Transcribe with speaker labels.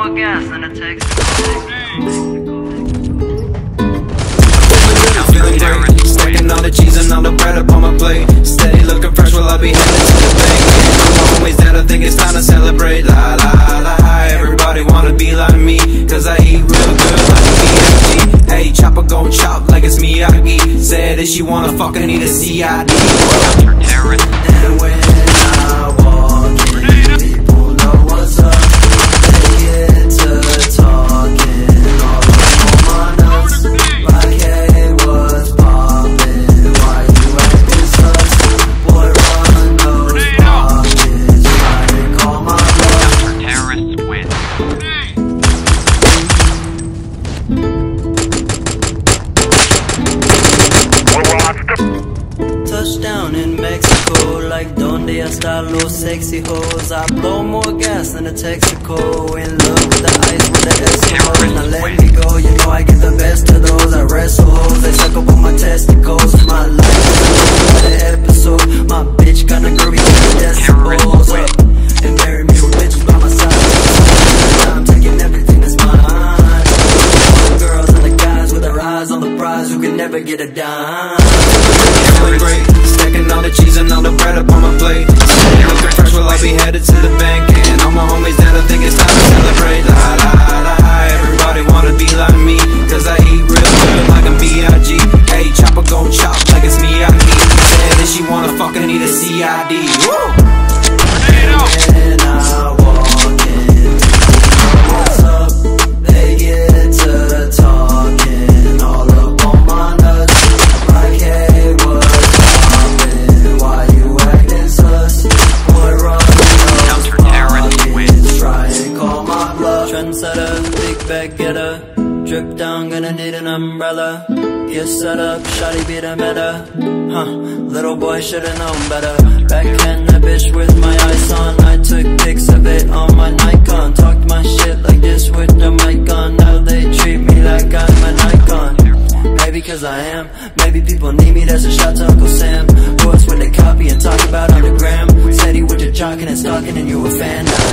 Speaker 1: more gas than it takes.
Speaker 2: Feeling great, stacking all the cheese and all the bread up on my plate. Steady looking fresh while I be headed to the bank. I'm always dead, I think it's time to celebrate. La la la, everybody wanna be like me, cause I eat real good like a BFG. Hey, chopper gon' chop like it's Miyagi. Said if she wanna fuck, I need a CID. And when I walk in, people know what's up. They get to talking all over my nuts. Like, hey, what's poppin'? Why you acting sus? Boy, run those pockets, try to call my bluff.
Speaker 3: Terrorists win.
Speaker 1: Touchdown in Mexico, like donde están los sexy hoes? I blow more gas than a Texaco. In love with the ice with the Eskimos. Now let me go, you know I get the best of those. I wrestle hoes, they suck up on my testicles. My life is an episode. My bitch kinda groovy with the decibels up. And marry me with bitches by my side. I'm taking everything that's mine. The girls and the guys with their eyes on the prize who can never get a dime.
Speaker 2: Feeling great, stacking all the cheese and all the bread up on my plate. Steady looking fresh while I be headed to the bank. And all my homies dead, I think it's time to celebrate. La la la, everybody wanna be like me, cause I eat real good like I'm B.I.G. Hey, chopper gon' chop like it's Miyagi. Said if she wanna fuck, I need a CID. Woo! When I walk in, what's up? They get to talking all up on my nuts. Like, hey, what's poppin'? Why you acting sus? Boy, run those pockets, try and call my bluff.
Speaker 1: Trendsetter, big bag getter. Drip down, gonna need an umbrella. Get set up, shawty be the meta. Little boy should've known better. Backhand that bitch with my ice on. I took pics of it on my Nikon. Talked my shit like this with the mic on. Now they treat me like I'm a Nikon. Maybe cause I am, maybe people need me. That's a shout to Uncle Sam. Who else would they copy and talk about on the gram? Steady with your jocking and stalking and you a fan now.